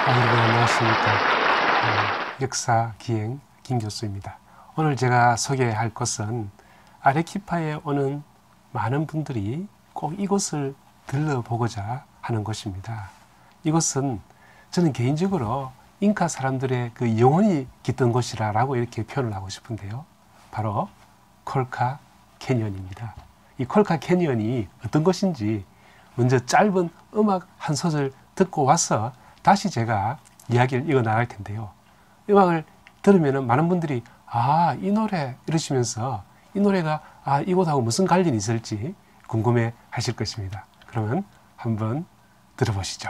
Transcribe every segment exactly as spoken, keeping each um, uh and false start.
아, 여러분 안녕하십니까. 어, 역사 기행 김 교수입니다. 오늘 제가 소개할 것은 아레키파에 오는 많은 분들이 꼭 이곳을 들러보고자 하는 곳입니다. 이곳은 저는 개인적으로 잉카 사람들의 그 영혼이 깃든 곳이라고 이렇게 표현을 하고 싶은데요. 바로 콜카 캐니언입니다. 이 콜카 캐니언이 어떤 곳인지 먼저 짧은 음악 한 소절 듣고 와서 다시 제가 이야기를 이어 나갈 텐데요. 음악을 들으면 많은 분들이 아, 이 노래 이러시면서 이 노래가 아, 이곳하고 무슨 관련이 있을지 궁금해 하실 것입니다. 그러면 한번 들어보시죠.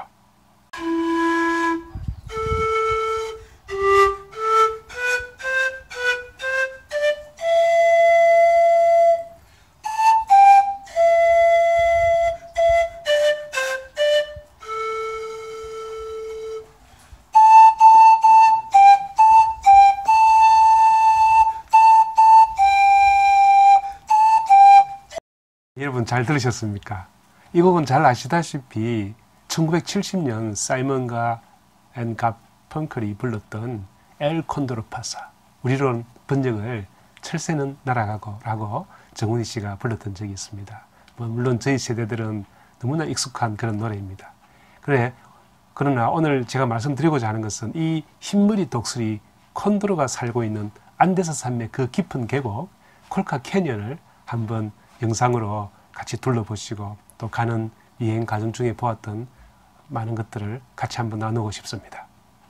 여러분 잘 들으셨습니까? 이 곡은 잘 아시다시피 천구백칠십 년 사이먼과 앤 가펑클이 불렀던 엘 콘도르파사, 우리로는 번역을 철새는 날아가고 라고 정훈이 씨가 불렀던 적이 있습니다. 뭐 물론 저희 세대들은 너무나 익숙한 그런 노래입니다. 그래, 그러나 오늘 제가 말씀드리고자 하는 것은 이 흰머리 독수리 콘도르가 살고 있는 안데스 산맥 그 깊은 계곡 콜카 캐니언을 한번 영상으로 같이 둘러보시고 또 가는 여행 과정 중에 보았던 많은 것들을 같이 한번 나누고 싶습니다.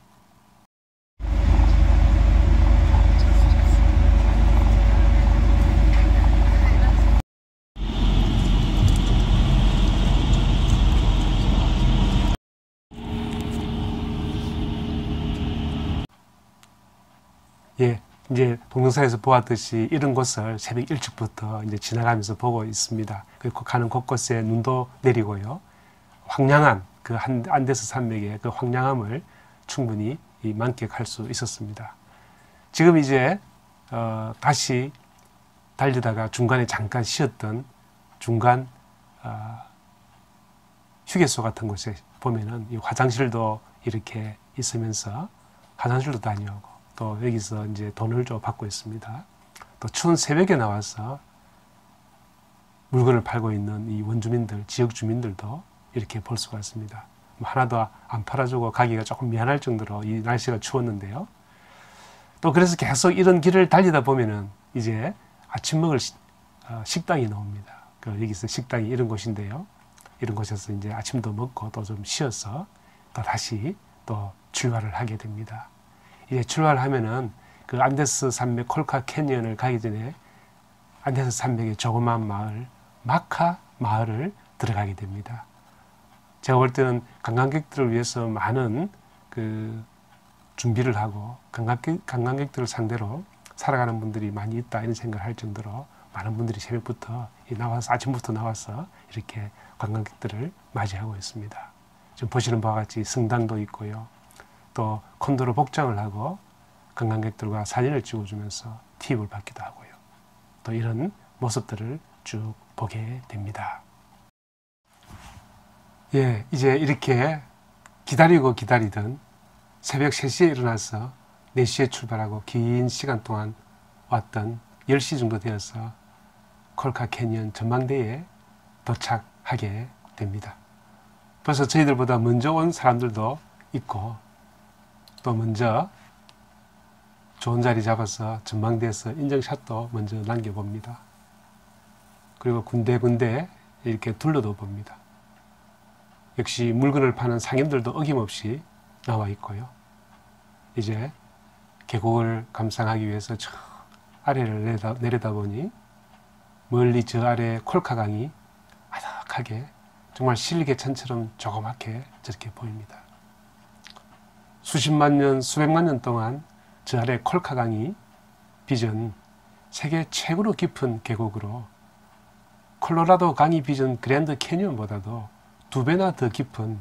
예. 이제 동영상에서 보았듯이 이런 곳을 새벽 일찍부터 이제 지나가면서 보고 있습니다. 그리고 가는 곳곳에 눈도 내리고요. 황량한 그 안데스 산맥의 그 황량함을 충분히 만끽할 수 있었습니다. 지금 이제 어 다시 달리다가 중간에 잠깐 쉬었던 중간 어 휴게소 같은 곳에 보면은 이 화장실도 이렇게 있으면서 화장실도 다녀오고 또 여기서 이제 돈을 좀 받고 있습니다. 또 추운 새벽에 나와서 물건을 팔고 있는 이 원주민들, 지역 주민들도 이렇게 볼 수가 있습니다. 뭐 하나도 안 팔아주고 가기가 조금 미안할 정도로 이 날씨가 추웠는데요. 또 그래서 계속 이런 길을 달리다 보면은 이제 아침 먹을 식당이 나옵니다. 그 여기서 식당이 이런 곳인데요. 이런 곳에서 이제 아침도 먹고 또 좀 쉬어서 또 다시 또 출발을 하게 됩니다. 이제 출발하면은 그 안데스 산맥 콜카 캐니언을 가기 전에 안데스 산맥의 조그마한 마을 마카 마을을 들어가게 됩니다. 제가 볼 때는 관광객들을 위해서 많은 그 준비를 하고 관광객, 관광객들을 상대로 살아가는 분들이 많이 있다 이런 생각을 할 정도로 많은 분들이 새벽부터 나와서 아침부터 나와서 이렇게 관광객들을 맞이하고 있습니다. 지금 보시는 바와 같이 성당도 있고요. 또 콘도르 복장을 하고 관광객들과 사진을 찍어주면서 팁을 받기도 하고요. 또 이런 모습들을 쭉 보게 됩니다. 예, 이제 이렇게 기다리고 기다리던 새벽 세 시에 일어나서 네 시에 출발하고 긴 시간 동안 왔던 열 시 정도 되어서 콜카 캐니언 전망대에 도착하게 됩니다. 벌써 저희들보다 먼저 온 사람들도 있고 또 먼저 좋은 자리 잡아서 전망대에서 인증샷도 먼저 남겨봅니다. 그리고 군데군데 이렇게 둘러도 봅니다. 역시 물건을 파는 상인들도 어김없이 나와 있고요. 이제 계곡을 감상하기 위해서 저 아래를 내려다, 내려다 보니 멀리 저 아래 콜카 강이 아득하게 정말 실개천처럼 조그맣게 저렇게 보입니다. 수십만 년, 수백만 년 동안 저 아래 콜카 강이 빚은 세계 최고로 깊은 계곡으로 콜로라도 강이 빚은 그랜드 캐니언보다도 두 배나 더 깊은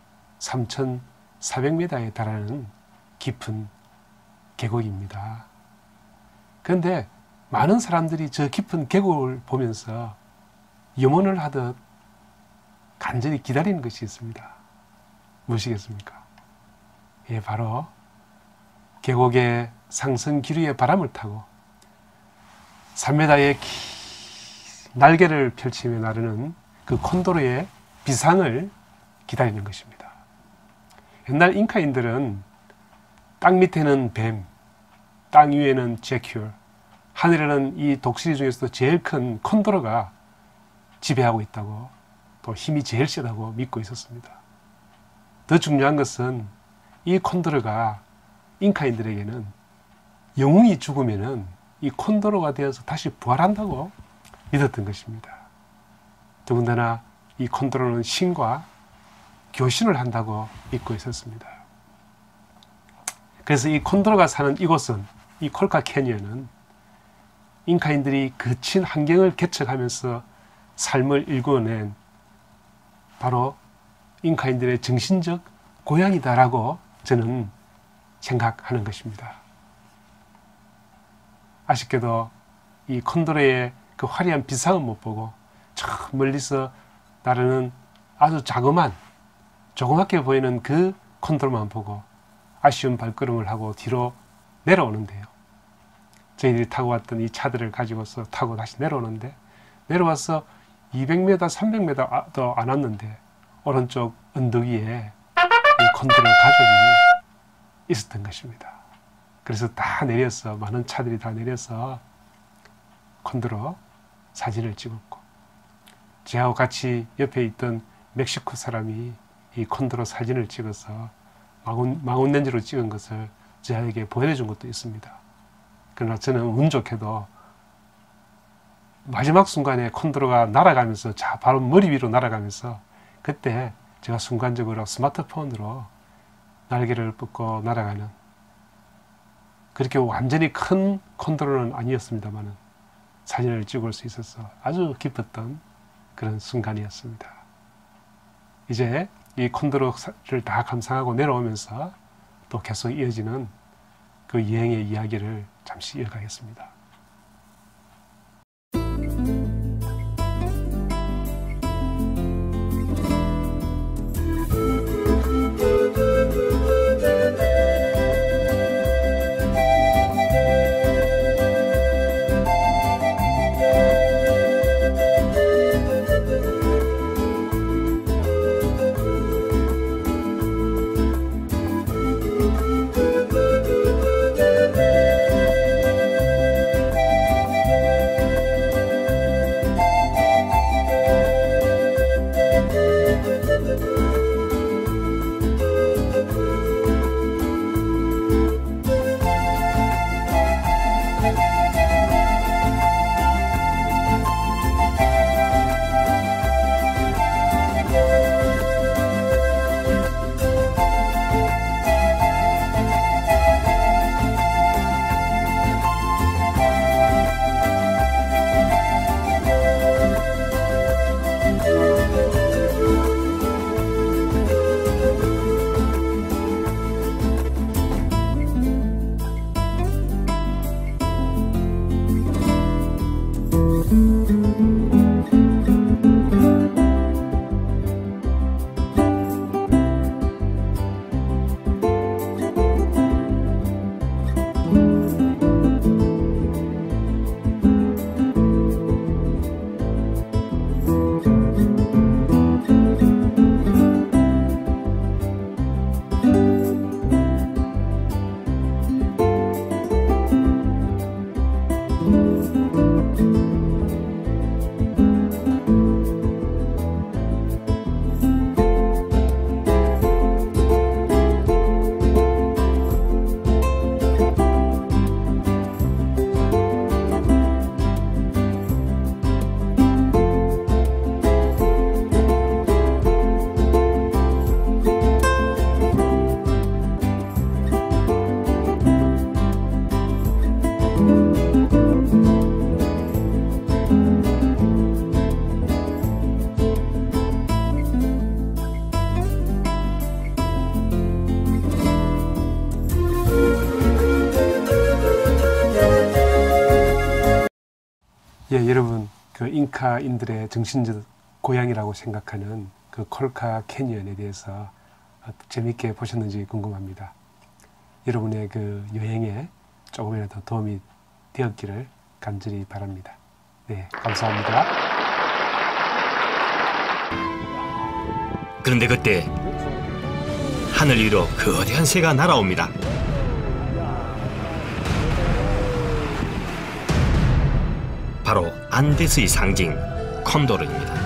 삼천사백 미터에 달하는 깊은 계곡입니다. 그런데 많은 사람들이 저 깊은 계곡을 보면서 염원을 하듯 간절히 기다리는 것이 있습니다. 무엇이겠습니까? 예, 바로 계곡의 상승 기류의 바람을 타고 삼 미터의 날개를 펼치며 나르는 그 콘도르의 비상을 기다리는 것입니다. 옛날 잉카인들은 땅 밑에는 뱀, 땅 위에는 제큐어, 하늘에는 이 독수리 중에서도 제일 큰 콘도르가 지배하고 있다고, 또 힘이 제일 세다고 믿고 있었습니다. 더 중요한 것은 이 콘도르가 잉카인들에게는 영웅이 죽으면은 이 콘도르가 되어서 다시 부활한다고 믿었던 것입니다. 더군다나 이 콘도르는 신과 교신을 한다고 믿고 있었습니다. 그래서 이 콘도르가 사는 이곳은, 이 콜카 캐니언은 잉카인들이 거친 환경을 개척하면서 삶을 일궈낸 바로 잉카인들의 정신적 고향이다라고 저는 생각하는 것입니다. 아쉽게도 이 콘도르의 그 화려한 비상은 못 보고 저 멀리서 나르는 아주 자그만, 조그맣게 보이는 그 콘도르만 보고 아쉬운 발걸음을 하고 뒤로 내려오는데요. 저희들이 타고 왔던 이 차들을 가지고서 타고 다시 내려오는데, 내려와서 이백 미터, 삼백 미터도 안 왔는데 오른쪽 언덕 위에 이 콘도르 가족이 있었던 것입니다. 그래서 다 내려서, 많은 차들이 다 내려서 콘도르 사진을 찍었고, 저하고 같이 옆에 있던 멕시코 사람이 이 콘도르 사진을 찍어서 망원, 망원 렌즈로 찍은 것을 저에게 보여준 것도 있습니다. 그러나 저는 운 좋게도 마지막 순간에 콘도르가 날아가면서, 자, 바로 머리 위로 날아가면서, 그때 제가 순간적으로 스마트폰으로 날개를 뻗고 날아가는, 그렇게 완전히 큰 콘도르는 아니었습니다만 사진을 찍을 수 있어서 아주 기뻤던 그런 순간이었습니다. 이제 이 콘도르를 다 감상하고 내려오면서 또 계속 이어지는 그 여행의 이야기를 잠시 이어가겠습니다. 예, 여러분, 그 잉카인들의 정신적 고향이라고 생각하는 그 콜카 캐니언에 대해서 재밌게 보셨는지 궁금합니다. 여러분의 그 여행에 조금이라도 도움이 되었기를 간절히 바랍니다. 네, 감사합니다. 그런데 그때 하늘 위로 거대한 새가 날아옵니다. 바로 안데스의 상징 콘도르입니다.